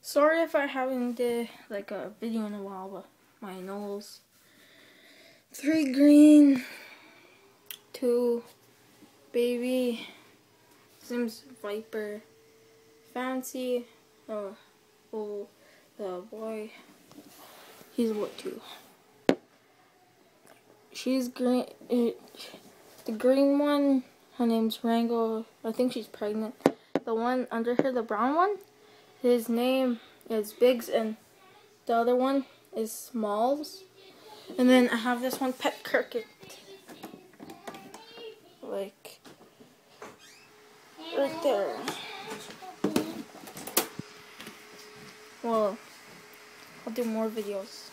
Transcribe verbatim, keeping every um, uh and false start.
Sorry if I haven't did like a video in a while, but my Anoles. Three green, two baby, Sims Viper, Fancy, oh, oh, the boy, he's what too. She's green, uh, the green one, her name's Rango, I think she's pregnant. The one under her, the brown one, his name is Biggs, and the other one is Smalls. And then I have this one, Pet Cricket. Like, right there. Well, I'll do more videos.